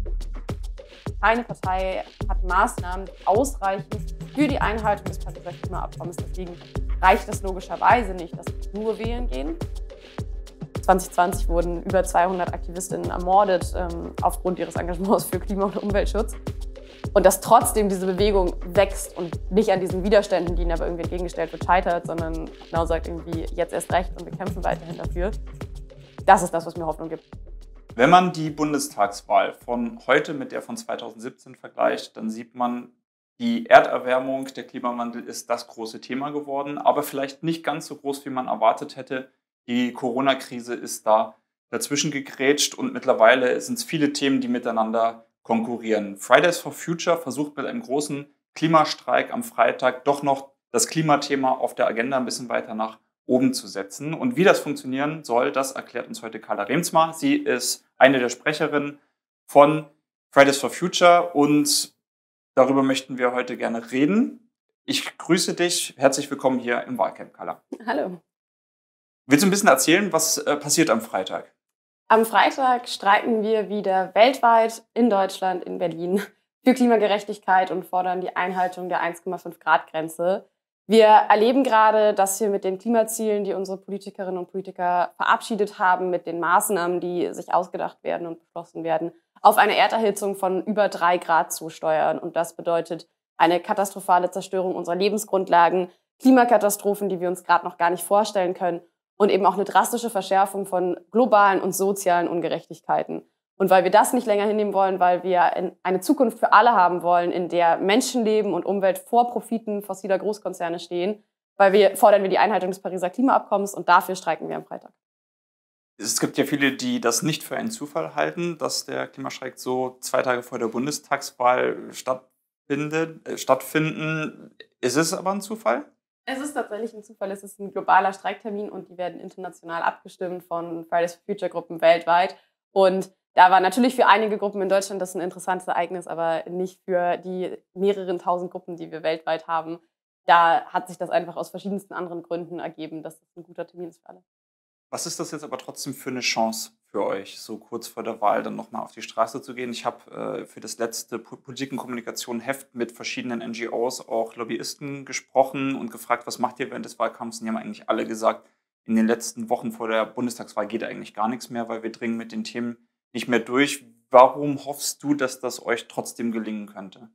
Keine Partei hat Maßnahmen, die ausreichend für die Einhaltung des Pariser Klimaabkommens. Deswegen reicht es logischerweise nicht, dass wir nur wählen gehen. 2020 wurden über 200 Aktivistinnen ermordet aufgrund ihres Engagements für Klima- und Umweltschutz. Und dass trotzdem diese Bewegung wächst und nicht an diesen Widerständen, die ihnen aber irgendwie entgegengestellt wird, scheitert, sondern genau sagt irgendwie, jetzt erst recht und wir kämpfen weiterhin dafür. Das ist das, was mir Hoffnung gibt. Wenn man die Bundestagswahl von heute mit der von 2017 vergleicht, dann sieht man, die Erderwärmung, der Klimawandel ist das große Thema geworden, aber vielleicht nicht ganz so groß, wie man erwartet hätte. Die Corona-Krise ist da dazwischen gegrätscht und mittlerweile sind es viele Themen, die miteinander konkurrieren. Fridays for Future versucht mit einem großen Klimastreik am Freitag doch noch das Klimathema auf der Agenda ein bisschen weiter nach oben zu setzen. Und wie das funktionieren soll, das erklärt uns heute Carla Reemtsma. Sie ist eine der Sprecherinnen von Fridays for Future und darüber möchten wir heute gerne reden. Ich grüße dich. Herzlich willkommen hier im Wahlcamp, Carla. Hallo. Willst du ein bisschen erzählen, was passiert am Freitag? Am Freitag streiken wir wieder weltweit in Deutschland, in Berlin, für Klimagerechtigkeit und fordern die Einhaltung der 1,5-Grad-Grenze. Wir erleben gerade, dass wir mit den Klimazielen, die unsere Politikerinnen und Politiker verabschiedet haben, mit den Maßnahmen, die sich ausgedacht werden und beschlossen werden, auf eine Erderhitzung von über 3 Grad zusteuern. Und das bedeutet eine katastrophale Zerstörung unserer Lebensgrundlagen, Klimakatastrophen, die wir uns gerade noch gar nicht vorstellen können und eben auch eine drastische Verschärfung von globalen und sozialen Ungerechtigkeiten. Und weil wir das nicht länger hinnehmen wollen, weil wir eine Zukunft für alle haben wollen, in der Menschenleben und Umwelt vor Profiten fossiler Großkonzerne stehen, fordern wir die Einhaltung des Pariser Klimaabkommens und dafür streiken wir am Freitag. Es gibt ja viele, die das nicht für einen Zufall halten, dass der Klimastreik so 2 Tage vor der Bundestagswahl stattfinden. Ist es aber ein Zufall? Es ist tatsächlich ein Zufall, es ist ein globaler Streiktermin und die werden international abgestimmt von Fridays for Future Gruppen weltweit. Und da war natürlich für einige Gruppen in Deutschland das ein interessantes Ereignis, aber nicht für die mehreren tausend Gruppen, die wir weltweit haben. Da hat sich das einfach aus verschiedensten anderen Gründen ergeben, dass das ein guter Termin ist für alle. Was ist das jetzt aber trotzdem für eine Chance für euch, so kurz vor der Wahl dann nochmal auf die Straße zu gehen? Ich habe für das letzte Politik und Kommunikation Heft mit verschiedenen NGOs, auch Lobbyisten gesprochen und gefragt, was macht ihr während des Wahlkampfs? Und die haben eigentlich alle gesagt, in den letzten Wochen vor der Bundestagswahl geht eigentlich gar nichts mehr, weil wir dringen mit den Themen nicht mehr durch. Warum hoffst du, dass das euch trotzdem gelingen könnte?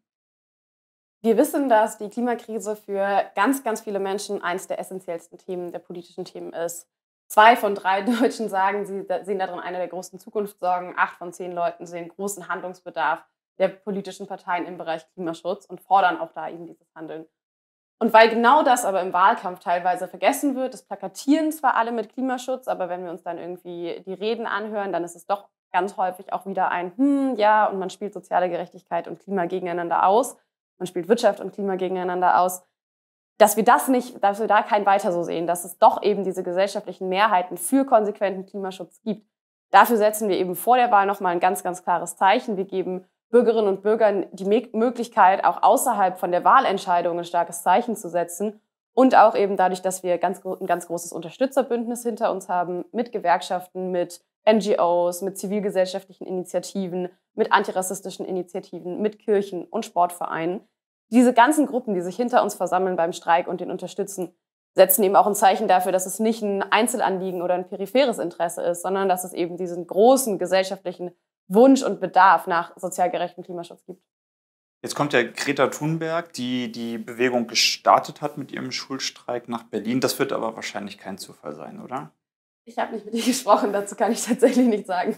Wir wissen, dass die Klimakrise für ganz, ganz viele Menschen eines der essentiellsten Themen, der politischen Themen ist. 2 von 3 Deutschen sagen, sie sehen darin eine der großen Zukunftssorgen. 8 von 10 Leuten sehen großen Handlungsbedarf der politischen Parteien im Bereich Klimaschutz und fordern auch da eben dieses Handeln. Und weil genau das aber im Wahlkampf teilweise vergessen wird, das plakatieren zwar alle mit Klimaschutz, aber wenn wir uns dann irgendwie die Reden anhören, dann ist es doch ganz häufig auch wieder ein ja, und man spielt soziale Gerechtigkeit und Klima gegeneinander aus. Man spielt Wirtschaft und Klima gegeneinander aus. Dass wir da kein Weiter so sehen, dass es doch eben diese gesellschaftlichen Mehrheiten für konsequenten Klimaschutz gibt. Dafür setzen wir eben vor der Wahl nochmal ein ganz, ganz klares Zeichen. Wir geben Bürgerinnen und Bürgern die Möglichkeit, auch außerhalb von der Wahlentscheidung ein starkes Zeichen zu setzen. Und auch eben dadurch, dass wir ein ganz großes Unterstützerbündnis hinter uns haben, mit Gewerkschaften, mit NGOs, mit zivilgesellschaftlichen Initiativen, mit antirassistischen Initiativen, mit Kirchen und Sportvereinen. Diese ganzen Gruppen, die sich hinter uns versammeln beim Streik und den unterstützen, setzen eben auch ein Zeichen dafür, dass es nicht ein Einzelanliegen oder ein peripheres Interesse ist, sondern dass es eben diesen großen gesellschaftlichen Wunsch und Bedarf nach sozial gerechtem Klimaschutz gibt. Jetzt kommt ja Greta Thunberg, die die Bewegung gestartet hat mit ihrem Schulstreik nach Berlin. Das wird aber wahrscheinlich kein Zufall sein, oder? Ich habe nicht mit ihr gesprochen, dazu kann ich tatsächlich nichts sagen.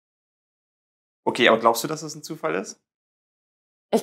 Okay, aber glaubst du, dass es ein Zufall ist? Ich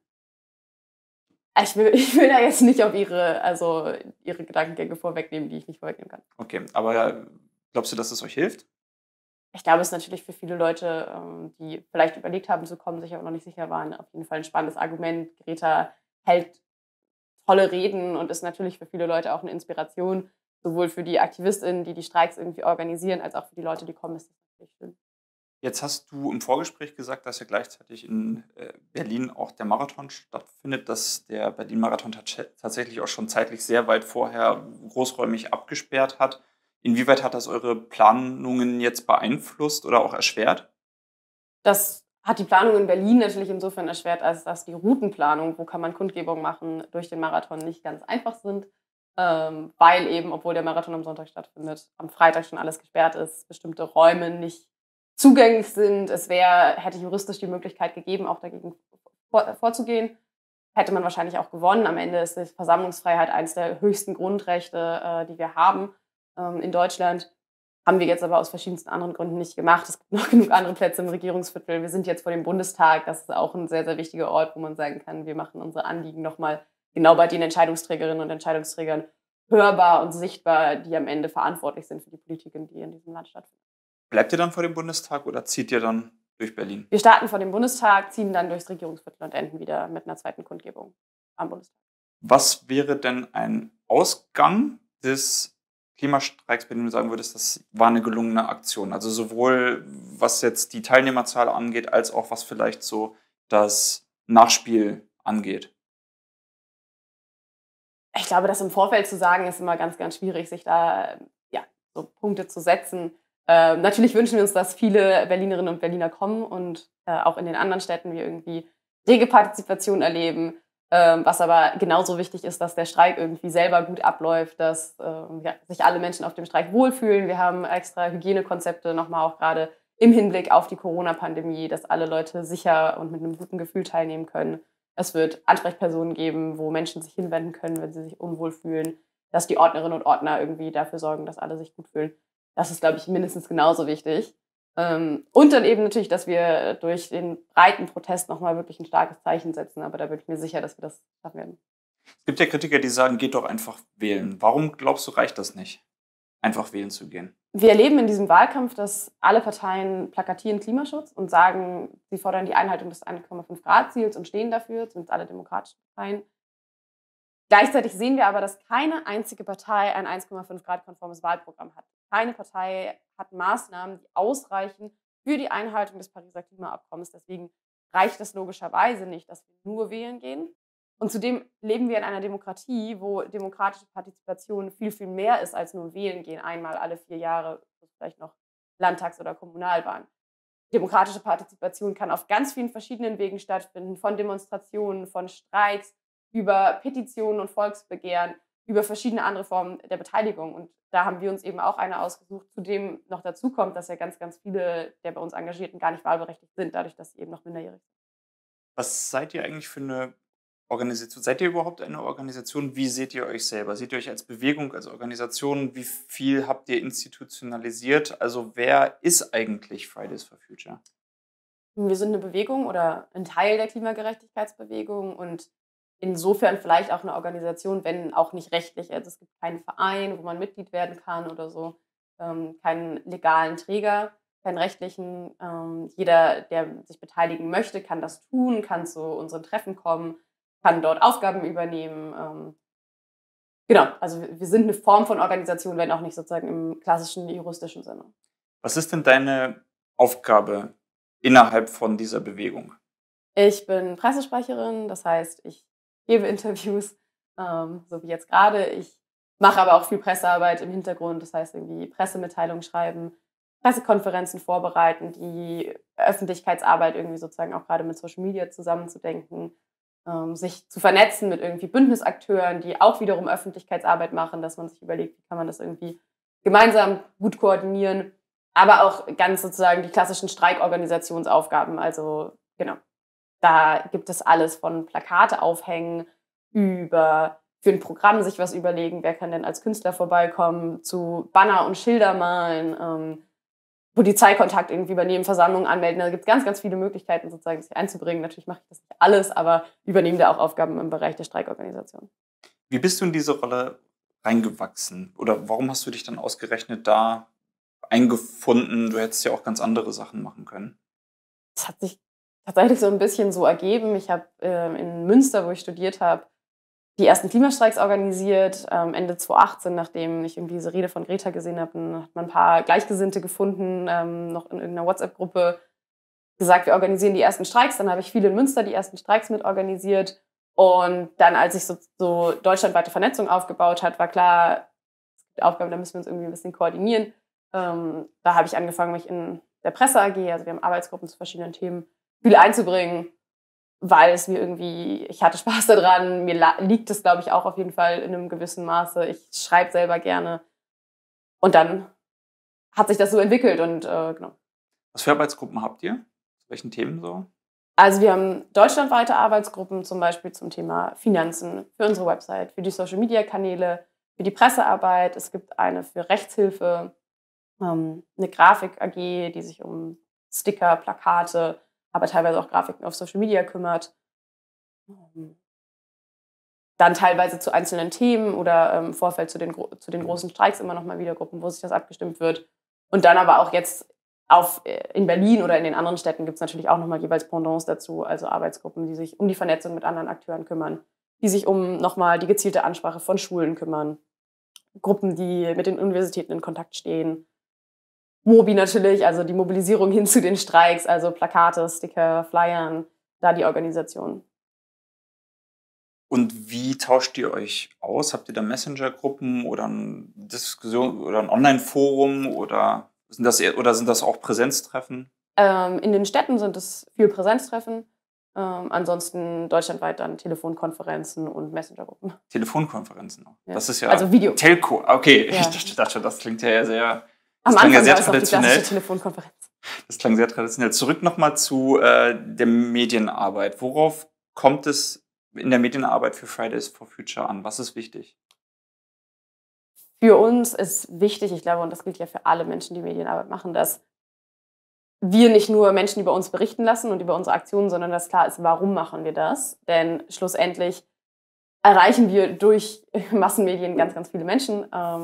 will da jetzt nicht auf ihre Gedankengänge vorwegnehmen, die ich nicht vorwegnehmen kann. Okay, aber glaubst du, dass es euch hilft? Ich glaube, es ist natürlich für viele Leute, die vielleicht überlegt haben zu kommen, sich aber noch nicht sicher waren, auf jeden Fall ein spannendes Argument. Greta hält tolle Reden und ist natürlich für viele Leute auch eine Inspiration, sowohl für die AktivistInnen, die die Streiks irgendwie organisieren, als auch für die Leute, die kommen, ist das natürlich schön. Jetzt hast du im Vorgespräch gesagt, dass ja gleichzeitig in Berlin auch der Marathon stattfindet, dass der Berlin-Marathon tatsächlich auch schon zeitlich sehr weit vorher großräumig abgesperrt hat. Inwieweit hat das eure Planungen jetzt beeinflusst oder auch erschwert? Das hat die Planung in Berlin natürlich insofern erschwert, als dass die Routenplanung, wo kann man Kundgebung machen, durch den Marathon nicht ganz einfach sind, weil eben, obwohl der Marathon am Sonntag stattfindet, am Freitag schon alles gesperrt ist, bestimmte Räume nicht zugänglich sind. Hätte juristisch die Möglichkeit gegeben, auch dagegen vorzugehen. Hätte man wahrscheinlich auch gewonnen. Am Ende ist die Versammlungsfreiheit eines der höchsten Grundrechte, die wir haben in Deutschland. Haben wir jetzt aber aus verschiedensten anderen Gründen nicht gemacht. Es gibt noch genug andere Plätze im Regierungsviertel. Wir sind jetzt vor dem Bundestag. Das ist auch ein sehr, sehr wichtiger Ort, wo man sagen kann, wir machen unsere Anliegen nochmal genau bei den Entscheidungsträgerinnen und Entscheidungsträgern hörbar und sichtbar, die am Ende verantwortlich sind für die Politiken, die in diesem Land stattfinden. Bleibt ihr dann vor dem Bundestag oder zieht ihr dann durch Berlin? Wir starten vor dem Bundestag, ziehen dann durchs Regierungsviertel und enden wieder mit einer zweiten Kundgebung am Bundestag. Was wäre denn ein Ausgang des Klimastreiks, bei dem du sagen würdest, das war eine gelungene Aktion? Also sowohl was jetzt die Teilnehmerzahl angeht, als auch was vielleicht so das Nachspiel angeht. Ich glaube, das im Vorfeld zu sagen, ist immer ganz, ganz schwierig, sich da so Punkte zu setzen. Natürlich wünschen wir uns, dass viele Berlinerinnen und Berliner kommen und auch in den anderen Städten wir irgendwie rege Partizipation erleben. Was aber genauso wichtig ist, dass der Streik irgendwie selber gut abläuft, dass sich alle Menschen auf dem Streik wohlfühlen. Wir haben extra Hygienekonzepte nochmal auch gerade im Hinblick auf die Corona-Pandemie, dass alle Leute sicher und mit einem guten Gefühl teilnehmen können. Es wird Ansprechpersonen geben, wo Menschen sich hinwenden können, wenn sie sich unwohl fühlen, dass die Ordnerinnen und Ordner irgendwie dafür sorgen, dass alle sich gut fühlen. Das ist, glaube ich, mindestens genauso wichtig. Und dann eben natürlich, dass wir durch den breiten Protest nochmal wirklich ein starkes Zeichen setzen. Aber da bin ich mir sicher, dass wir das schaffen werden. Es gibt ja Kritiker, die sagen, geht doch einfach wählen. Warum glaubst du, reicht das nicht, einfach wählen zu gehen? Wir erleben in diesem Wahlkampf, dass alle Parteien plakatieren Klimaschutz und sagen, sie fordern die Einhaltung des 1,5-Grad-Ziels und stehen dafür, zumindest alle demokratischen Parteien. Gleichzeitig sehen wir aber, dass keine einzige Partei ein 1,5-Grad-konformes Wahlprogramm hat. Keine Partei hat Maßnahmen, die ausreichen für die Einhaltung des Pariser Klimaabkommens. Deswegen reicht es logischerweise nicht, dass wir nur wählen gehen. Und zudem leben wir in einer Demokratie, wo demokratische Partizipation viel, viel mehr ist als nur wählen gehen, einmal alle 4 Jahre, vielleicht noch Landtags- oder Kommunalwahlen. Demokratische Partizipation kann auf ganz vielen verschiedenen Wegen stattfinden, von Demonstrationen, von Streiks, über Petitionen und Volksbegehren, über verschiedene andere Formen der Beteiligung. Und da haben wir uns eben auch eine ausgesucht. Zudem noch dazu kommt, dass ja ganz, ganz viele der bei uns Engagierten gar nicht wahlberechtigt sind, dadurch, dass sie eben noch minderjährig sind. Was seid ihr eigentlich für eine Organisation? Seid ihr überhaupt eine Organisation? Wie seht ihr euch selber? Seht ihr euch als Bewegung, als Organisation? Wie viel habt ihr institutionalisiert? Also wer ist eigentlich Fridays for Future? Wir sind eine Bewegung oder ein Teil der Klimagerechtigkeitsbewegung und insofern vielleicht auch eine Organisation, wenn auch nicht rechtlich. Also es gibt keinen Verein, wo man Mitglied werden kann oder so, keinen legalen Träger, keinen rechtlichen. Jeder, der sich beteiligen möchte, kann das tun, kann zu unseren Treffen kommen, kann dort Aufgaben übernehmen. Genau, also wir sind eine Form von Organisation, wenn auch nicht sozusagen im klassischen juristischen Sinne. Was ist denn deine Aufgabe innerhalb von dieser Bewegung? Ich bin Pressesprecherin, das heißt, ich gebe Interviews, so wie jetzt gerade. Ich mache aber auch viel Pressearbeit im Hintergrund, das heißt irgendwie Pressemitteilungen schreiben, Pressekonferenzen vorbereiten, die Öffentlichkeitsarbeit irgendwie sozusagen auch gerade mit Social Media zusammenzudenken, sich zu vernetzen mit irgendwie Bündnisakteuren, die auch wiederum Öffentlichkeitsarbeit machen, dass man sich überlegt, wie kann man das irgendwie gemeinsam gut koordinieren, aber auch ganz sozusagen die klassischen Streikorganisationsaufgaben, also genau. Da gibt es alles von Plakate aufhängen über für ein Programm sich was überlegen, wer kann denn als Künstler vorbeikommen, zu Banner und Schilder malen, Polizeikontakt irgendwie übernehmen, Versammlungen anmelden. Da gibt es ganz, ganz viele Möglichkeiten, sozusagen sich einzubringen. Natürlich mache ich das nicht alles, aber übernehme da auch Aufgaben im Bereich der Streikorganisation. Wie bist du in diese Rolle reingewachsen? Oder warum hast du dich dann ausgerechnet da eingefunden? Du hättest ja auch ganz andere Sachen machen können. Das hat sich tatsächlich so ein bisschen so ergeben. Ich habe in Münster, wo ich studiert habe, die ersten Klimastreiks organisiert, Ende 2018, nachdem ich irgendwie diese Rede von Greta gesehen habe. Dann hat man ein paar Gleichgesinnte gefunden, noch in irgendeiner WhatsApp-Gruppe gesagt, wir organisieren die ersten Streiks. Dann habe ich viele in Münster die ersten Streiks mit organisiert. Und dann, als sich so deutschlandweite Vernetzung aufgebaut hat, war klar, es gibt Aufgaben, da müssen wir uns irgendwie ein bisschen koordinieren. Da habe ich angefangen, mich in der Presse AG, also wir haben Arbeitsgruppen zu verschiedenen Themen, viel einzubringen, weil es mir irgendwie, ich hatte Spaß daran, mir liegt es, glaube ich, auch auf jeden Fall in einem gewissen Maße. Ich schreibe selber gerne und dann hat sich das so entwickelt und genau. Was für Arbeitsgruppen habt ihr? Zu welchen Themen so? Also wir haben deutschlandweite Arbeitsgruppen, zum Beispiel zum Thema Finanzen, für unsere Website, für die Social-Media-Kanäle, für die Pressearbeit. Es gibt eine für Rechtshilfe, eine Grafik-AG, die sich um Sticker, Plakate, aber teilweise auch Grafiken auf Social Media kümmert. Dann teilweise zu einzelnen Themen oder im Vorfeld zu den großen Streiks immer noch mal wieder Gruppen, wo sich das abgestimmt wird. Und dann aber auch jetzt in Berlin oder in den anderen Städten gibt es natürlich auch noch mal jeweils Pendants dazu, also Arbeitsgruppen, die sich um die Vernetzung mit anderen Akteuren kümmern, die sich um noch mal die gezielte Ansprache von Schulen kümmern, Gruppen, die mit den Universitäten in Kontakt stehen. Mobi natürlich, also die Mobilisierung hin zu den Streiks, also Plakate, Sticker, Flyern, da die Organisation. Und wie tauscht ihr euch aus? Habt ihr da Messenger-Gruppen oder eine Diskussion oder ein Online-Forum oder sind das auch Präsenztreffen? In den Städten sind es viel Präsenztreffen. Ansonsten deutschlandweit dann Telefonkonferenzen und Messenger-Gruppen. Telefonkonferenzen auch. Ja. Das ist ja also Video. Telco. Okay, Ja. Ich dachte, das klingt ja sehr. Am klang ja Anfang sehr war es auch die traditionell. klassische Telefonkonferenz. Das klang sehr traditionell. Zurück nochmal zu der Medienarbeit. Worauf kommt es in der Medienarbeit für Fridays for Future an? Was ist wichtig? Für uns ist wichtig, ich glaube, und das gilt ja für alle Menschen, die Medienarbeit machen, dass wir nicht nur Menschen über uns berichten lassen und über unsere Aktionen, sondern dass klar ist, warum machen wir das? Denn schlussendlich erreichen wir durch Massenmedien ganz, ganz viele Menschen,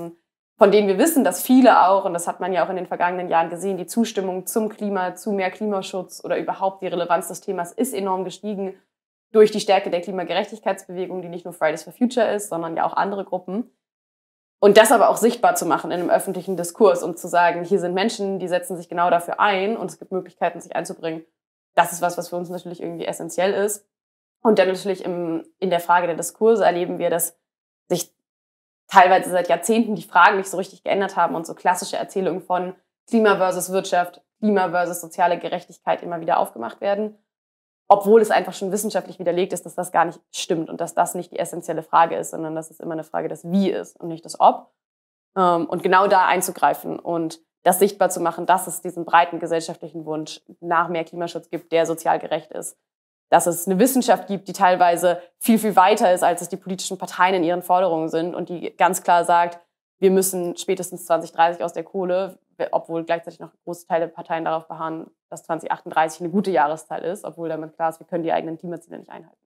von denen wir wissen, dass viele auch, und das hat man ja auch in den vergangenen Jahren gesehen, die Zustimmung zum Klima, zu mehr Klimaschutz oder überhaupt die Relevanz des Themas ist enorm gestiegen durch die Stärke der Klimagerechtigkeitsbewegung, die nicht nur Fridays for Future ist, sondern ja auch andere Gruppen. Und das aber auch sichtbar zu machen in einem öffentlichen Diskurs und zu sagen, hier sind Menschen, die setzen sich genau dafür ein und es gibt Möglichkeiten, sich einzubringen. Das ist was für uns natürlich irgendwie essentiell ist. Und dann natürlich in der Frage der Diskurse erleben wir, dass sich teilweise seit Jahrzehnten die Fragen nicht so richtig geändert haben und so klassische Erzählungen von Klima versus Wirtschaft, Klima versus soziale Gerechtigkeit immer wieder aufgemacht werden. Obwohl es einfach schon wissenschaftlich widerlegt ist, dass das gar nicht stimmt und dass das nicht die essentielle Frage ist, sondern dass es immer eine Frage des Wie ist und nicht des Ob. Und genau da einzugreifen und das sichtbar zu machen, dass es diesen breiten gesellschaftlichen Wunsch nach mehr Klimaschutz gibt, der sozial gerecht ist. Dass es eine Wissenschaft gibt, die teilweise viel, viel weiter ist, als es die politischen Parteien in ihren Forderungen sind und die ganz klar sagt, wir müssen spätestens 2030 aus der Kohle, obwohl gleichzeitig noch große Teile der Parteien darauf beharren, dass 2038 eine gute Jahreszahl ist, obwohl damit klar ist, wir können die eigenen Klimaziele nicht einhalten.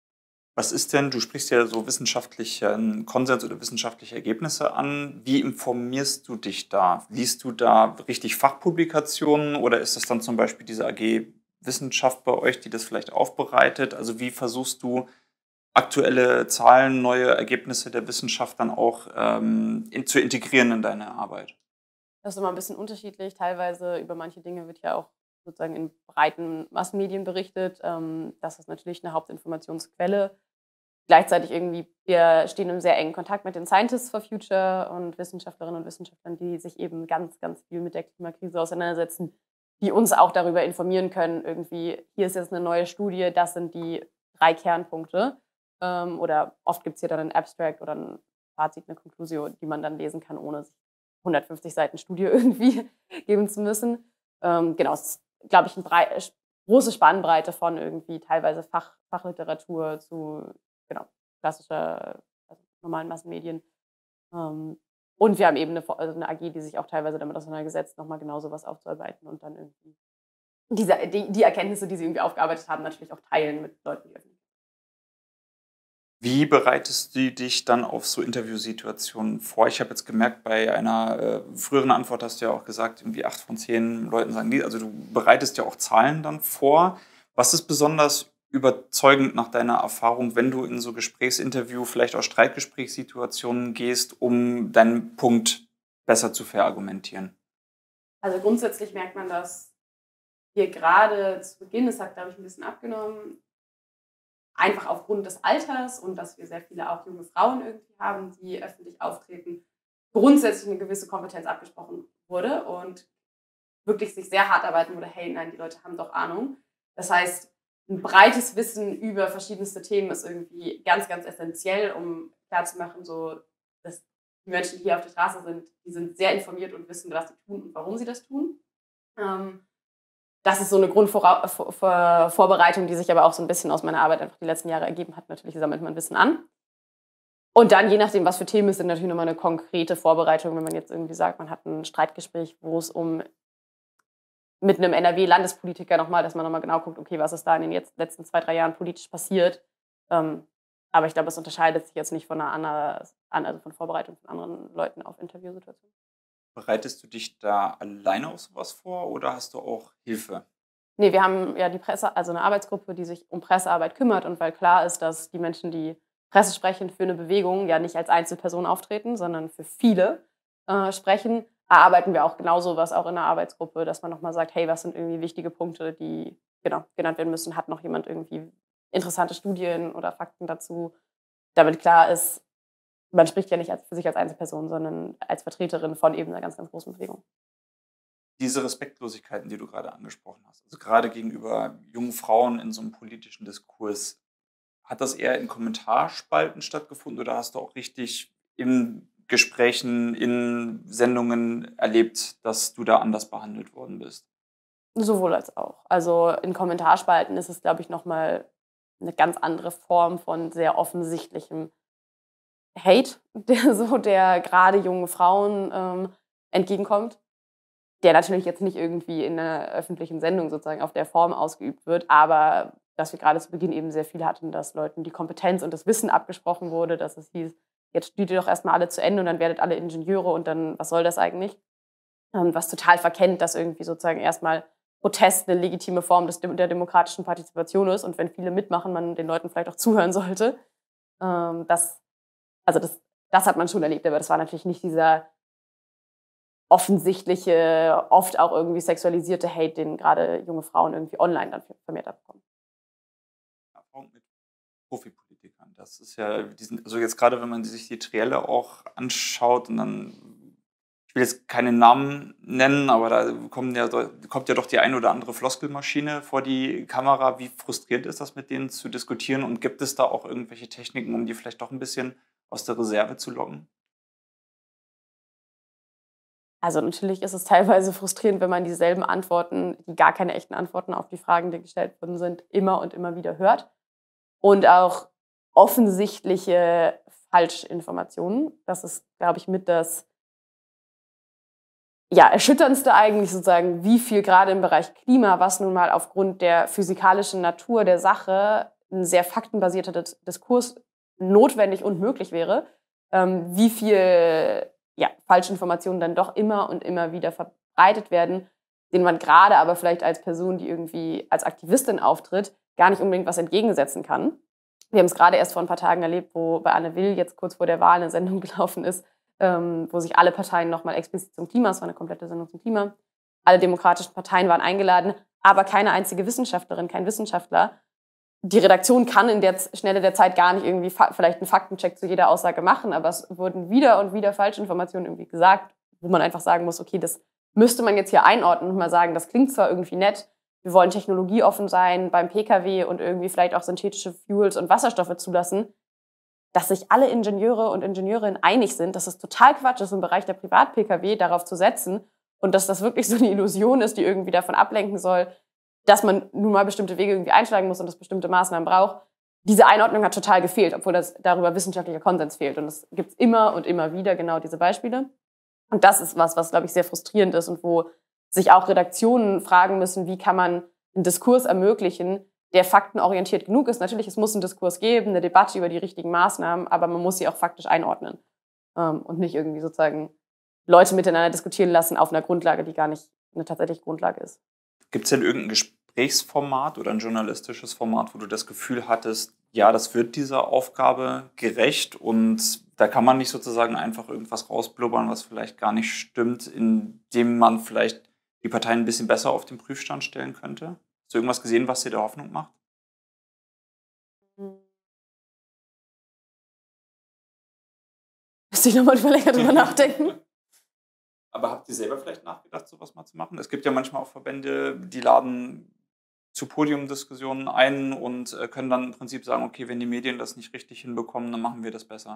Was ist denn, du sprichst ja so wissenschaftlichen Konsens oder wissenschaftliche Ergebnisse an. Wie informierst du dich da? Liest du da richtig Fachpublikationen oder ist das dann zum Beispiel diese AG Wissenschaft bei euch, die das vielleicht aufbereitet? Also wie versuchst du aktuelle Zahlen, neue Ergebnisse der Wissenschaft dann auch zu integrieren in deine Arbeit? Das ist immer ein bisschen unterschiedlich. Teilweise über manche Dinge wird ja auch sozusagen in breiten Massenmedien berichtet. Das ist natürlich eine Hauptinformationsquelle. Gleichzeitig irgendwie, wir stehen im sehr engen Kontakt mit den Scientists for Future und Wissenschaftlerinnen und Wissenschaftlern, die sich eben ganz, ganz viel mit der Klimakrise auseinandersetzen, die uns auch darüber informieren können, irgendwie, hier ist jetzt eine neue Studie, das sind die 3 Kernpunkte. Oder oft gibt es hier dann ein Abstract oder ein Fazit, eine Konklusion, die man dann lesen kann, ohne sich 150 Seiten Studie irgendwie geben zu müssen. Genau, es ist, glaube ich, eine große Spannbreite von irgendwie teilweise Fachliteratur zu klassischer, also normalen Massenmedien. Und wir haben eben eine AG, die sich auch teilweise damit auseinandergesetzt, nochmal genau sowas aufzuarbeiten und dann irgendwie die Erkenntnisse, die sie irgendwie aufgearbeitet haben, natürlich auch teilen mit Leuten, die öffentlich. Wie bereitest du dich dann auf so Interviewsituationen vor? Ich habe jetzt gemerkt, bei einer früheren Antwort hast du ja auch gesagt, irgendwie 8 von 10 Leuten sagen die. Also du bereitest ja auch Zahlen dann vor. Was ist besonders überzeugend nach deiner Erfahrung, wenn du in so Gesprächsinterview, vielleicht auch Streitgesprächssituationen gehst, um deinen Punkt besser zu verargumentieren? Also grundsätzlich merkt man, dass wir gerade zu Beginn, das hat, glaube ich, ein bisschen abgenommen, einfach aufgrund des Alters und dass wir sehr viele auch junge Frauen irgendwie haben, die öffentlich auftreten, grundsätzlich eine gewisse Kompetenz abgesprochen wurde und wirklich sich sehr hart arbeiten wurde, hey, nein, die Leute haben doch Ahnung. Das heißt, ein breites Wissen über verschiedenste Themen ist irgendwie ganz, ganz essentiell, um klarzumachen, so, dass die Menschen, die hier auf der Straße sind, die sind sehr informiert und wissen, was sie tun und warum sie das tun. Das ist so eine Grundvorbereitung, die sich aber auch so ein bisschen aus meiner Arbeit einfach die letzten Jahre ergeben hat. Natürlich sammelt man Wissen an. Und dann, je nachdem, was für Themen es sind, natürlich nochmal eine konkrete Vorbereitung, wenn man jetzt irgendwie sagt, man hat ein Streitgespräch, wo es mit einem NRW-Landespolitiker nochmal, dass man nochmal genau guckt, okay, was ist da in den letzten 2, 3 Jahren politisch passiert. Aber ich glaube, es unterscheidet sich jetzt nicht von also von Vorbereitung von anderen Leuten auf Interviewsituationen. Bereitest du dich da alleine auf sowas vor oder hast du auch Hilfe? Nee, wir haben ja die Presse, also eine Arbeitsgruppe, die sich um Pressearbeit kümmert. Und weil klar ist, dass die Menschen, die Presse sprechen für eine Bewegung, ja nicht als Einzelperson auftreten, sondern für viele sprechen, erarbeiten wir auch genauso was auch in der Arbeitsgruppe, dass man nochmal sagt, hey, was sind irgendwie wichtige Punkte, die genannt werden müssen? Hat noch jemand irgendwie interessante Studien oder Fakten dazu? Damit klar ist, man spricht ja nicht für sich als Einzelperson, sondern als Vertreterin von eben einer ganz, ganz großen Bewegung. Diese Respektlosigkeiten, die du gerade angesprochen hast, also gerade gegenüber jungen Frauen in so einem politischen Diskurs, hat das eher in Kommentarspalten stattgefunden oder hast du auch richtig in Gesprächen, in Sendungen erlebt, dass du da anders behandelt worden bist? Sowohl als auch. Also in Kommentarspalten ist es, glaube ich, nochmal eine ganz andere Form von sehr offensichtlichem Hate, der gerade jungen Frauen entgegenkommt, der natürlich jetzt nicht irgendwie in einer öffentlichen Sendung sozusagen auf der Form ausgeübt wird, aber dass wir gerade zu Beginn eben sehr viel hatten, dass Leuten die Kompetenz und das Wissen abgesprochen wurde, dass es hieß, jetzt studiert ihr doch erstmal alle zu Ende und dann werdet alle Ingenieure und dann, was soll das eigentlich? Was total verkennt, dass irgendwie sozusagen erstmal Protest eine legitime Form der demokratischen Partizipation ist und wenn viele mitmachen, man den Leuten vielleicht auch zuhören sollte. Das hat man schon erlebt, aber das war natürlich nicht dieser offensichtliche, oft auch irgendwie sexualisierte Hate, den gerade junge Frauen irgendwie online dann vermehrt abbekommen. Erfahrung mit Profipolitikern. Das ist ja, also jetzt gerade, wenn man sich die Trielle auch anschaut und dann, ich will jetzt keine Namen nennen, aber da kommt ja doch die ein oder andere Floskelmaschine vor die Kamera. Wie frustrierend ist das, mit denen zu diskutieren? Und gibt es da auch irgendwelche Techniken, um die vielleicht doch ein bisschen aus der Reserve zu locken? Also natürlich ist es teilweise frustrierend, wenn man dieselben Antworten, die gar keine echten Antworten auf die Fragen, die gestellt worden sind, immer und immer wieder hört. Und auch offensichtliche Falschinformationen. Das ist, glaube ich, mit das Erschütterndste eigentlich sozusagen, wie viel gerade im Bereich Klima, was nun mal aufgrund der physikalischen Natur der Sache ein sehr faktenbasierter Diskurs notwendig und möglich wäre, wie viel Falschinformationen dann doch immer und immer wieder verbreitet werden, denen man gerade aber vielleicht als Person, die irgendwie als Aktivistin auftritt, gar nicht unbedingt was entgegensetzen kann. Wir haben es gerade erst vor ein paar Tagen erlebt, wo bei Anne Will jetzt kurz vor der Wahl eine Sendung gelaufen ist, wo sich alle Parteien nochmal explizit zum Klima, es war eine komplette Sendung zum Klima, alle demokratischen Parteien waren eingeladen, aber keine einzige Wissenschaftlerin, kein Wissenschaftler. Die Redaktion kann in der Schnelle der Zeit gar nicht irgendwie vielleicht einen Faktencheck zu jeder Aussage machen, aber es wurden wieder und wieder Falschinformationen irgendwie gesagt, wo man einfach sagen muss, okay, das müsste man jetzt hier einordnen und mal sagen, das klingt zwar irgendwie nett, wir wollen technologieoffen sein beim Pkw und irgendwie vielleicht auch synthetische Fuels und Wasserstoffe zulassen, dass sich alle Ingenieure und Ingenieurinnen einig sind, dass es total Quatsch ist, im Bereich der Privat-Pkw darauf zu setzen und dass das wirklich so eine Illusion ist, die irgendwie davon ablenken soll, dass man nun mal bestimmte Wege irgendwie einschlagen muss und das bestimmte Maßnahmen braucht. Diese Einordnung hat total gefehlt, obwohl darüber wissenschaftlicher Konsens fehlt. Und es gibt immer und immer wieder genau diese Beispiele. Und das ist was, glaube ich, sehr frustrierend ist und wo sich auch Redaktionen fragen müssen, wie kann man einen Diskurs ermöglichen, der faktenorientiert genug ist. Natürlich, es muss einen Diskurs geben, eine Debatte über die richtigen Maßnahmen, aber man muss sie auch faktisch einordnen und nicht irgendwie sozusagen Leute miteinander diskutieren lassen auf einer Grundlage, die gar nicht eine tatsächliche Grundlage ist. Gibt es denn irgendein Gesprächsformat oder ein journalistisches Format, wo du das Gefühl hattest, ja, das wird dieser Aufgabe gerecht und da kann man nicht sozusagen einfach irgendwas rausblubbern, was vielleicht gar nicht stimmt, indem man vielleicht die Parteien ein bisschen besser auf den Prüfstand stellen könnte? Hast du irgendwas gesehen, was dir da Hoffnung macht? Müsste ich nochmal länger drüber nachdenken. Aber habt ihr selber vielleicht nachgedacht, sowas mal zu machen? Es gibt ja manchmal auch Verbände, die laden zu Podiumdiskussionen ein und können dann im Prinzip sagen, okay, wenn die Medien das nicht richtig hinbekommen, dann machen wir das besser.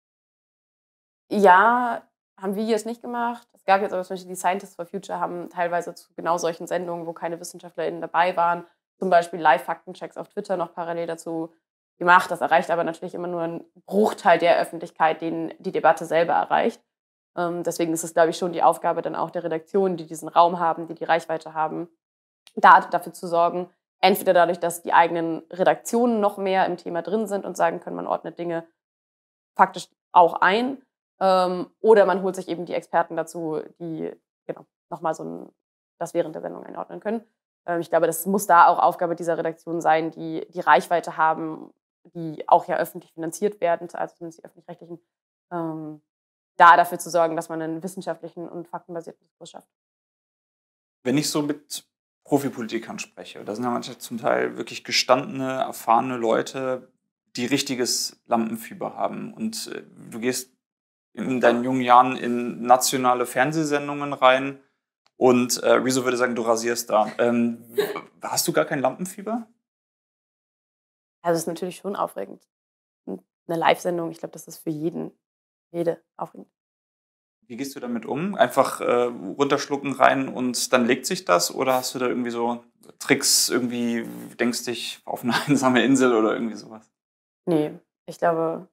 Ja, haben wir jetzt nicht gemacht. Es gab jetzt aber zum Beispiel die Scientists for Future haben teilweise zu genau solchen Sendungen, wo keine WissenschaftlerInnen dabei waren, zum Beispiel Live-Faktenchecks auf Twitter noch parallel dazu gemacht. Das erreicht aber natürlich immer nur einen Bruchteil der Öffentlichkeit, den die Debatte selber erreicht. Deswegen ist es, glaube ich, schon die Aufgabe dann auch der Redaktionen, die diesen Raum haben, die die Reichweite haben, dafür zu sorgen, entweder dadurch, dass die eigenen Redaktionen noch mehr im Thema drin sind und sagen können, man ordnet Dinge faktisch auch ein, oder man holt sich eben die Experten dazu, die genau, nochmal das während der Sendung einordnen können. Ich glaube, das muss da auch Aufgabe dieser Redaktion sein, die die Reichweite haben, die auch ja öffentlich finanziert werden, also zumindest die öffentlich-rechtlichen, da dafür zu sorgen, dass man einen wissenschaftlichen und faktenbasierten Diskurs schafft. Wenn ich so mit Profipolitikern spreche, da sind ja manchmal zum Teil wirklich gestandene, erfahrene Leute, die richtiges Lampenfieber haben. Und du gehst in deinen jungen Jahren in nationale Fernsehsendungen rein und Rezo würde sagen, du rasierst da. Hast du gar kein Lampenfieber? Also es ist natürlich schon aufregend. Eine Live-Sendung, ich glaube, das ist für jede aufregend. Wie gehst du damit um? Einfach runterschlucken rein und dann legt sich das? Oder hast du da irgendwie so Tricks, irgendwie denkst dich auf eine einsame Insel oder irgendwie sowas? Nee, ich glaube,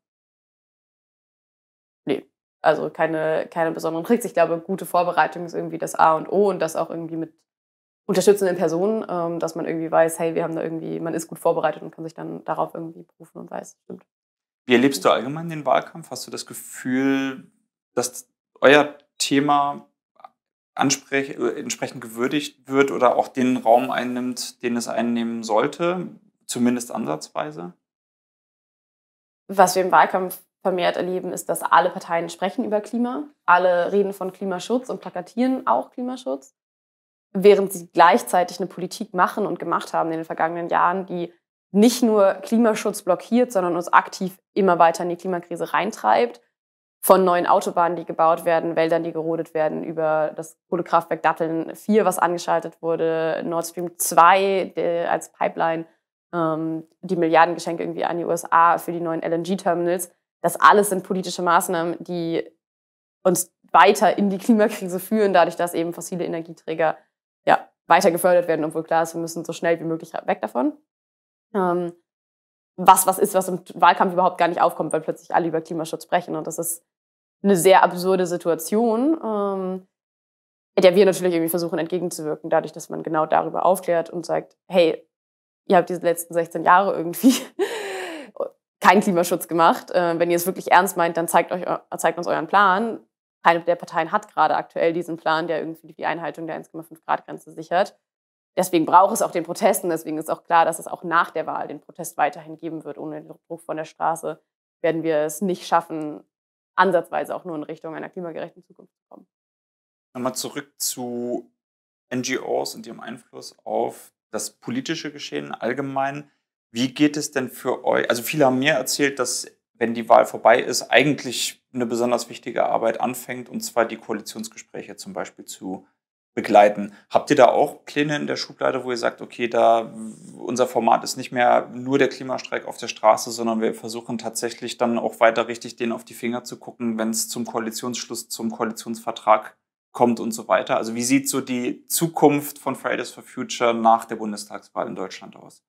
nee. Also keine besonderen Tricks. Ich glaube, gute Vorbereitung ist irgendwie das A und O und das auch irgendwie mit unterstützenden Personen, dass man irgendwie weiß, hey, man ist gut vorbereitet und kann sich dann darauf irgendwie berufen und weiß, stimmt. Wie erlebst du allgemein den Wahlkampf? Hast du das Gefühl, dass euer Thema entsprechend gewürdigt wird oder auch den Raum einnimmt, den es einnehmen sollte, zumindest ansatzweise? Was wir im Wahlkampf vermehrt erleben, ist, dass alle Parteien sprechen über Klima. Alle reden von Klimaschutz und plakatieren auch Klimaschutz, während sie gleichzeitig eine Politik machen und gemacht haben in den vergangenen Jahren, die nicht nur Klimaschutz blockiert, sondern uns aktiv immer weiter in die Klimakrise reintreibt. Von neuen Autobahnen, die gebaut werden, Wäldern, die gerodet werden, über das Kohlekraftwerk Datteln 4, was angeschaltet wurde, Nord Stream 2 als Pipeline, die Milliardengeschenke irgendwie an die USA für die neuen LNG-Terminals. Das alles sind politische Maßnahmen, die uns weiter in die Klimakrise führen, dadurch, dass eben fossile Energieträger ja, weiter gefördert werden, obwohl klar ist, wir müssen so schnell wie möglich weg davon. Was ist, was im Wahlkampf überhaupt gar nicht aufkommt, weil plötzlich alle über Klimaschutz sprechen. Und das ist eine sehr absurde Situation, der wir natürlich irgendwie versuchen entgegenzuwirken, dadurch, dass man genau darüber aufklärt und sagt, hey, ihr habt diese letzten 16 Jahre irgendwie keinen Klimaschutz gemacht. Wenn ihr es wirklich ernst meint, dann zeigt uns euren Plan. Keine der Parteien hat gerade aktuell diesen Plan, der irgendwie die Einhaltung der 1,5-Grad-Grenze sichert. Deswegen braucht es auch den Protest und deswegen ist auch klar, dass es auch nach der Wahl den Protest weiterhin geben wird. Ohne den Druck von der Straße werden wir es nicht schaffen, ansatzweise auch nur in Richtung einer klimagerechten Zukunft zu kommen. Nochmal zurück zu NGOs und ihrem Einfluss auf das politische Geschehen allgemein. Wie geht es denn für euch? Also viele haben mir erzählt, dass, wenn die Wahl vorbei ist, eigentlich eine besonders wichtige Arbeit anfängt, und zwar die Koalitionsgespräche zum Beispiel zu begleiten. Habt ihr da auch Pläne in der Schublade, wo ihr sagt, okay, unser Format ist nicht mehr nur der Klimastreik auf der Straße, sondern wir versuchen tatsächlich dann auch weiter richtig denen auf die Finger zu gucken, wenn es zum Koalitionsschluss, zum Koalitionsvertrag kommt und so weiter? Also wie sieht so die Zukunft von Fridays for Future nach der Bundestagswahl in Deutschland aus?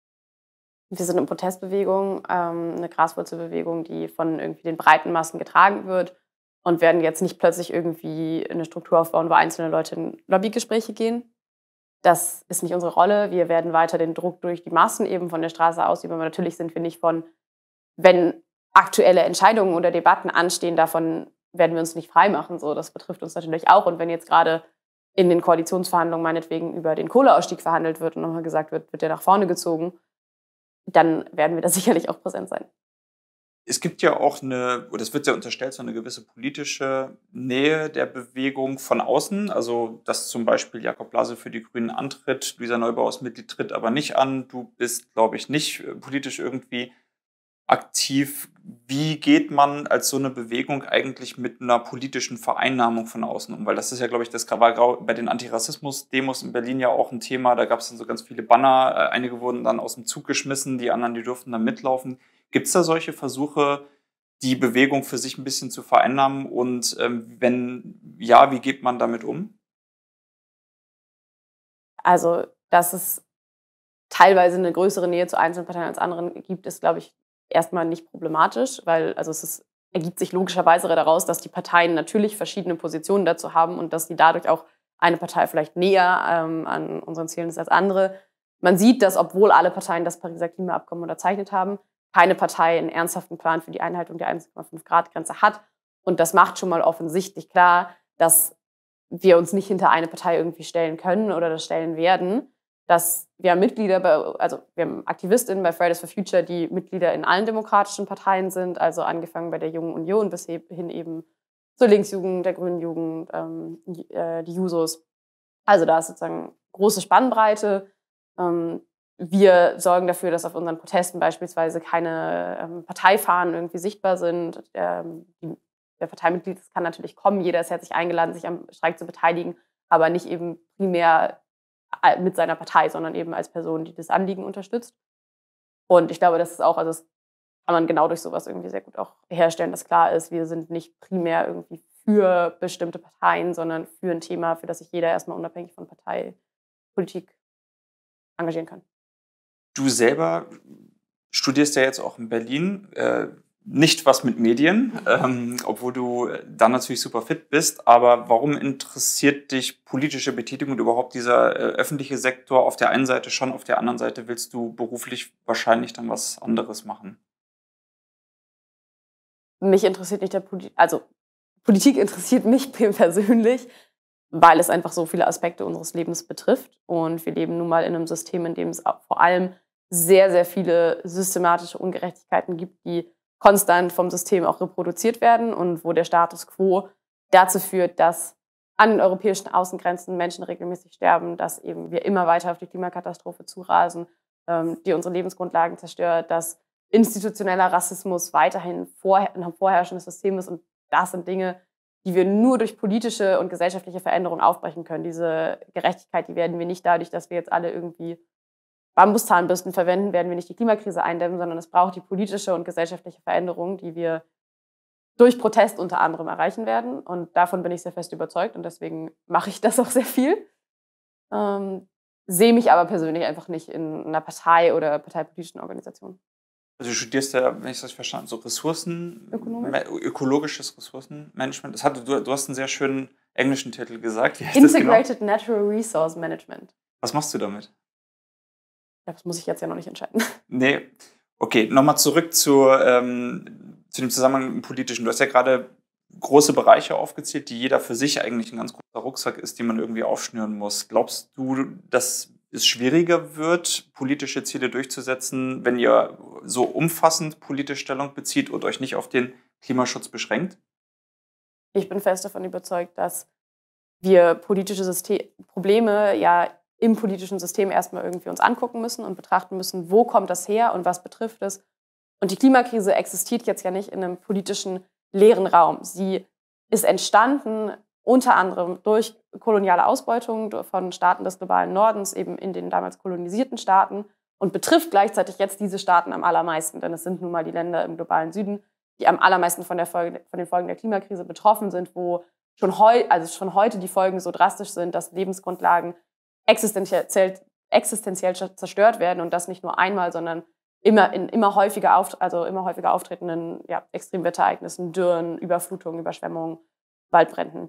Wir sind eine Protestbewegung, eine Graswurzelbewegung, die von irgendwie den breiten Massen getragen wird und werden jetzt nicht plötzlich irgendwie eine Struktur aufbauen, wo einzelne Leute in Lobbygespräche gehen. Das ist nicht unsere Rolle. Wir werden weiter den Druck durch die Massen eben von der Straße ausüben. Aber natürlich sind wir nicht wenn aktuelle Entscheidungen oder Debatten anstehen, davon werden wir uns nicht freimachen. So, das betrifft uns natürlich auch. Und wenn jetzt gerade in den Koalitionsverhandlungen meinetwegen über den Kohleausstieg verhandelt wird und nochmal gesagt wird der nach vorne gezogen, dann werden wir da sicherlich auch präsent sein. Es gibt ja auch oder es wird ja unterstellt, so eine gewisse politische Nähe der Bewegung von außen. Also, dass zum Beispiel Jakob Lase für die Grünen antritt, Luisa Neubauer als Mitglied tritt aber nicht an. Du bist, glaube ich, nicht politisch irgendwie aktiv. Wie geht man als so eine Bewegung eigentlich mit einer politischen Vereinnahmung von außen um? Weil das ist ja, glaube ich, das war bei den Antirassismus-Demos in Berlin ja auch ein Thema. Da gab es dann so ganz viele Banner. Einige wurden dann aus dem Zug geschmissen, die anderen, die durften dann mitlaufen. Gibt es da solche Versuche, die Bewegung für sich ein bisschen zu vereinnahmen? Und wenn ja, wie geht man damit um? Also, dass es teilweise eine größere Nähe zu einzelnen Parteien als anderen gibt, ist, glaube ich, erstmal nicht problematisch, weil also ergibt sich logischerweise daraus, dass die Parteien natürlich verschiedene Positionen dazu haben und dass die dadurch auch eine Partei vielleicht näher an unseren Zielen ist als andere. Man sieht, dass, obwohl alle Parteien das Pariser Klimaabkommen unterzeichnet haben, keine Partei einen ernsthaften Plan für die Einhaltung der 1,5-Grad-Grenze hat. Und das macht schon mal offensichtlich klar, dass wir uns nicht hinter eine Partei irgendwie stellen können oder das stellen werden. Dass wir haben wir haben Aktivistinnen bei Fridays for Future, die Mitglieder in allen demokratischen Parteien sind, also angefangen bei der Jungen Union bis hin eben zur Linksjugend, der Grünen Jugend, die Jusos. Also da ist sozusagen große Spannbreite. Wir sorgen dafür, dass auf unseren Protesten beispielsweise keine Parteifahnen irgendwie sichtbar sind. Der Parteimitglied kann natürlich kommen, jeder ist herzlich eingeladen, sich am Streik zu beteiligen, aber nicht eben primär mit seiner Partei, sondern eben als Person, die das Anliegen unterstützt. Und ich glaube, das ist auch, also das kann man genau durch sowas irgendwie sehr gut auch herstellen, dass klar ist, wir sind nicht primär irgendwie für bestimmte Parteien, sondern für ein Thema, für das sich jeder erstmal unabhängig von Parteipolitik engagieren kann. Du selber studierst ja jetzt auch in Berlin, nicht was mit Medien, obwohl du dann natürlich super fit bist. Aber warum interessiert dich politische Betätigung und überhaupt dieser öffentliche Sektor auf der einen Seite schon, auf der anderen Seite willst du beruflich wahrscheinlich dann was anderes machen? Mich interessiert nicht Politik interessiert mich persönlich, weil es einfach so viele Aspekte unseres Lebens betrifft. Und wir leben nun mal in einem System, in dem es auch vor allem sehr, sehr viele systematische Ungerechtigkeiten gibt, die konstant vom System auch reproduziert werden und wo der Status quo dazu führt, dass an den europäischen Außengrenzen Menschen regelmäßig sterben, dass eben wir immer weiter auf die Klimakatastrophe zurasen, die unsere Lebensgrundlagen zerstört, dass institutioneller Rassismus weiterhin ein vorherrschendes System ist. Und das sind Dinge, die wir nur durch politische und gesellschaftliche Veränderungen aufbrechen können. Diese Gerechtigkeit, die werden wir nicht dadurch, dass wir jetzt alle irgendwie Bambuszahnbürsten verwenden, werden wir nicht die Klimakrise eindämmen, sondern es braucht die politische und gesellschaftliche Veränderung, die wir durch Protest unter anderem erreichen werden. Und davon bin ich sehr fest überzeugt und deswegen mache ich das auch sehr viel. Sehe mich aber persönlich einfach nicht in einer Partei oder parteipolitischen Organisation. Also du studierst ja, wenn ich das verstanden habe, so ökologisches Ressourcenmanagement. Du hast einen sehr schönen englischen Titel gesagt. Wie heißt Integrated genau? Natural Resource Management. Was machst du damit? Das muss ich jetzt ja noch nicht entscheiden. Nee. Okay, nochmal zurück zu dem Zusammenhang mit dem Politischen. Du hast ja gerade große Bereiche aufgezählt, die jeder für sich eigentlich ein ganz großer Rucksack ist, den man irgendwie aufschnüren muss. Glaubst du, dass es schwieriger wird, politische Ziele durchzusetzen, wenn ihr so umfassend politisch Stellung bezieht und euch nicht auf den Klimaschutz beschränkt? Ich bin fest davon überzeugt, dass wir politische Probleme ja im politischen System erstmal irgendwie uns angucken müssen und betrachten müssen, wo kommt das her und was betrifft es. Und die Klimakrise existiert jetzt ja nicht in einem politischen leeren Raum. Sie ist entstanden unter anderem durch koloniale Ausbeutung von Staaten des globalen Nordens, eben in den damals kolonisierten Staaten und betrifft gleichzeitig jetzt diese Staaten am allermeisten, denn es sind nun mal die Länder im globalen Süden, die am allermeisten von den Folgen der Klimakrise betroffen sind, wo schon heute die Folgen so drastisch sind, dass Lebensgrundlagen existenziell zerstört werden und das nicht nur einmal, sondern immer häufiger auftretenden Extremwetterereignissen, Dürren, Überflutungen, Überschwemmungen, Waldbränden.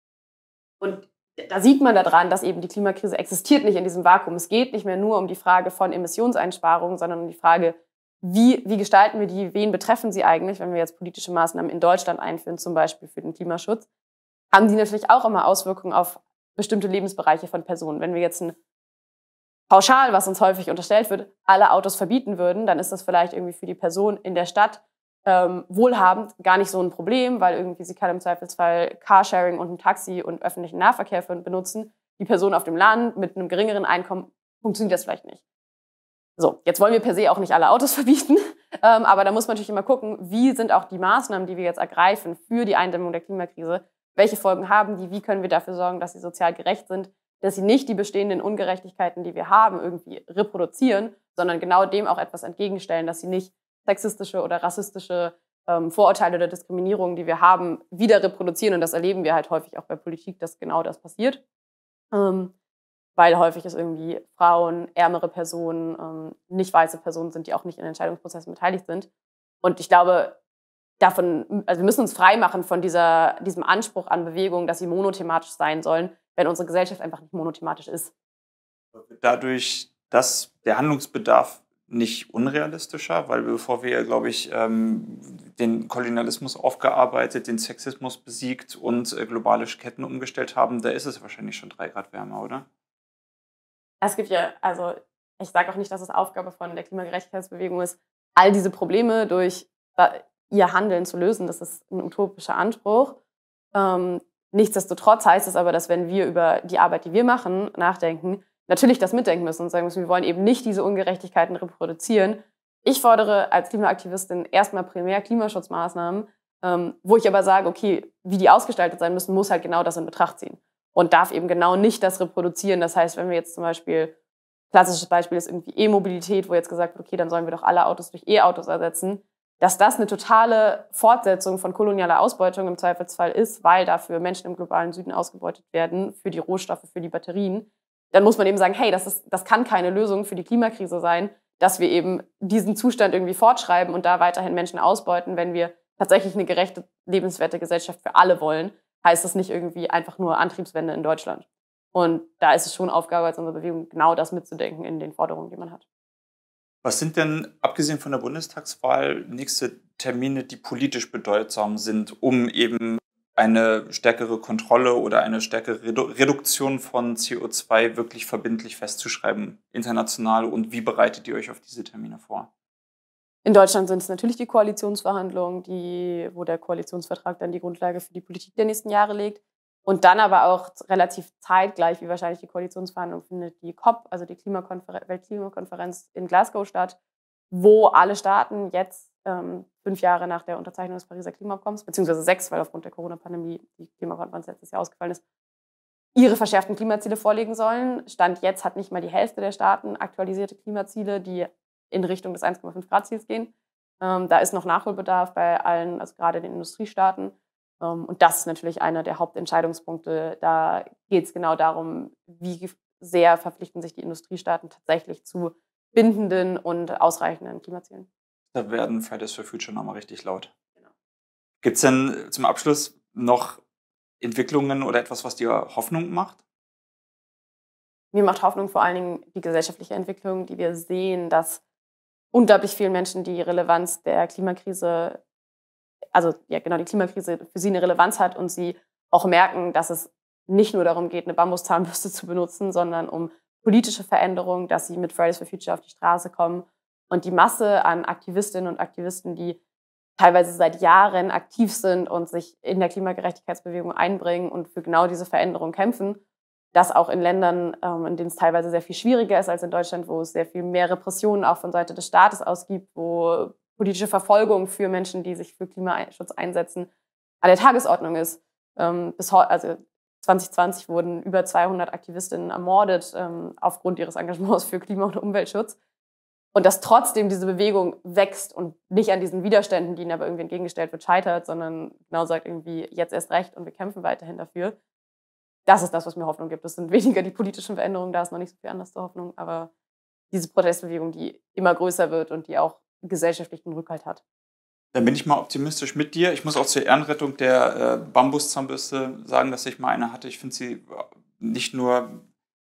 Und da sieht man daran, dass eben die Klimakrise existiert nicht in diesem Vakuum. Es geht nicht mehr nur um die Frage von Emissionseinsparungen, sondern um die Frage, wie gestalten wir die, wen betreffen sie eigentlich, wenn wir jetzt politische Maßnahmen in Deutschland einführen, zum Beispiel für den Klimaschutz, haben die natürlich auch immer Auswirkungen auf bestimmte Lebensbereiche von Personen. Wenn wir jetzt pauschal, was uns häufig unterstellt wird, alle Autos verbieten würden, dann ist das vielleicht irgendwie für die Person in der Stadt wohlhabend gar nicht so ein Problem, weil irgendwie sie kann im Zweifelsfall Carsharing und ein Taxi und öffentlichen Nahverkehr benutzen. Die Person auf dem Land mit einem geringeren Einkommen funktioniert das vielleicht nicht. So, jetzt wollen wir per se auch nicht alle Autos verbieten, aber da muss man natürlich immer gucken, wie sind auch die Maßnahmen, die wir jetzt ergreifen für die Eindämmung der Klimakrise, welche Folgen haben die, wie können wir dafür sorgen, dass sie sozial gerecht sind, dass sie nicht die bestehenden Ungerechtigkeiten, die wir haben, irgendwie reproduzieren, sondern genau dem auch etwas entgegenstellen, dass sie nicht sexistische oder rassistische Vorurteile oder Diskriminierungen, die wir haben, wieder reproduzieren. Und das erleben wir halt häufig auch bei Politik, dass genau das passiert. Weil häufig es irgendwie Frauen, ärmere Personen, nicht weiße Personen sind, die auch nicht in Entscheidungsprozessen beteiligt sind. Und ich glaube, also wir müssen uns freimachen von diesem Anspruch an Bewegung, dass sie monothematisch sein sollen, wenn unsere Gesellschaft einfach nicht monothematisch ist. Dadurch, dass der Handlungsbedarf nicht unrealistischer, weil bevor wir, glaube ich, den Kolonialismus aufgearbeitet, den Sexismus besiegt und globale Ketten umgestellt haben, da ist es wahrscheinlich schon 3 Grad wärmer, oder? Es gibt ja, also ich sage auch nicht, dass es Aufgabe von der Klimagerechtigkeitsbewegung ist, all diese Probleme durch ihr Handeln zu lösen. Das ist ein utopischer Anspruch. Nichtsdestotrotz heißt es aber, dass wenn wir über die Arbeit, die wir machen, nachdenken, natürlich das mitdenken müssen und sagen müssen, wir wollen eben nicht diese Ungerechtigkeiten reproduzieren. Ich fordere als Klimaaktivistin erstmal primär Klimaschutzmaßnahmen, wo ich aber sage, okay, wie die ausgestaltet sein müssen, muss halt genau das in Betracht ziehen. Und darf eben genau nicht das reproduzieren. Das heißt, wenn wir jetzt zum Beispiel, klassisches Beispiel ist irgendwie E-Mobilität, wo jetzt gesagt wird, okay, dann sollen wir doch alle Autos durch E-Autos ersetzen, dass das eine totale Fortsetzung von kolonialer Ausbeutung im Zweifelsfall ist, weil dafür Menschen im globalen Süden ausgebeutet werden, für die Rohstoffe, für die Batterien, dann muss man eben sagen, hey, das kann keine Lösung für die Klimakrise sein, dass wir eben diesen Zustand irgendwie fortschreiben und da weiterhin Menschen ausbeuten. Wenn wir tatsächlich eine gerechte, lebenswerte Gesellschaft für alle wollen, heißt das nicht irgendwie einfach nur Antriebswende in Deutschland. Und da ist es schon Aufgabe als unsere Bewegung, genau das mitzudenken in den Forderungen, die man hat. Was sind denn, abgesehen von der Bundestagswahl, nächste Termine, die politisch bedeutsam sind, um eben eine stärkere Kontrolle oder eine stärkere Reduktion von CO2 wirklich verbindlich festzuschreiben, international? Und wie bereitet ihr euch auf diese Termine vor? In Deutschland sind es natürlich die Koalitionsverhandlungen, wo der Koalitionsvertrag dann die Grundlage für die Politik der nächsten Jahre legt. Und dann aber auch relativ zeitgleich, wie wahrscheinlich die Koalitionsverhandlung, findet die COP, also die Weltklimakonferenz in Glasgow statt, wo alle Staaten jetzt 5 Jahre nach der Unterzeichnung des Pariser Klimaabkommens, beziehungsweise 6, weil aufgrund der Corona-Pandemie die Klimakonferenz letztes Jahr ausgefallen ist, ihre verschärften Klimaziele vorlegen sollen. Stand jetzt hat nicht mal die Hälfte der Staaten aktualisierte Klimaziele, die in Richtung des 1,5-Grad-Ziels gehen. Da ist noch Nachholbedarf bei allen, also gerade den Industriestaaten. Und das ist natürlich einer der Hauptentscheidungspunkte. Da geht es genau darum, wie sehr verpflichten sich die Industriestaaten tatsächlich zu bindenden und ausreichenden Klimazielen. Da werden Fridays for Future nochmal richtig laut. Genau. Gibt es denn zum Abschluss noch Entwicklungen oder etwas, was dir Hoffnung macht? Mir macht Hoffnung vor allen Dingen die gesellschaftliche Entwicklung, die wir sehen, dass unglaublich vielen Menschen die Relevanz der Klimakrise, also ja genau, die Klimakrise für sie eine Relevanz hat und sie auch merken, dass es nicht nur darum geht, eine Bambuszahnbürste zu benutzen, sondern um politische Veränderungen, dass sie mit Fridays for Future auf die Straße kommen. Und die Masse an Aktivistinnen und Aktivisten, die teilweise seit Jahren aktiv sind und sich in der Klimagerechtigkeitsbewegung einbringen und für genau diese Veränderung kämpfen, das auch in Ländern, in denen es teilweise sehr viel schwieriger ist als in Deutschland, wo es sehr viel mehr Repressionen auch von Seite des Staates ausgibt, wo politische Verfolgung für Menschen, die sich für Klimaschutz einsetzen, an der Tagesordnung ist. Also 2020 wurden über 200 Aktivistinnen ermordet aufgrund ihres Engagements für Klima- und Umweltschutz. Und dass trotzdem diese Bewegung wächst und nicht an diesen Widerständen, die ihnen aber irgendwie entgegengestellt wird, scheitert, sondern genau sagt irgendwie, jetzt erst recht und wir kämpfen weiterhin dafür. Das ist das, was mir Hoffnung gibt. Das sind weniger die politischen Veränderungen, da ist noch nicht so viel anders zur Hoffnung, aber diese Protestbewegung, die immer größer wird und die auch gesellschaftlichen Rückhalt hat. Dann bin ich mal optimistisch mit dir. Ich muss auch zur Ehrenrettung der Bambuszahnbürste sagen, dass ich mal eine hatte. Ich finde sie nicht nur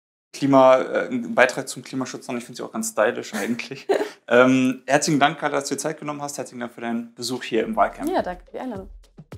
ein Beitrag zum Klimaschutz, sondern ich finde sie auch ganz stylisch eigentlich. Herzlichen Dank, Carla, dass du dir Zeit genommen hast. Herzlichen Dank für deinen Besuch hier im Wahlcamp. Ja, danke für die Einladung.